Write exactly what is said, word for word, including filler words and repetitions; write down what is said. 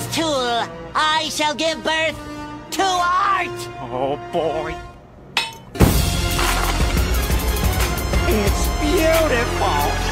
tool, I shall give birth to art! Oh, boy. It's beautiful!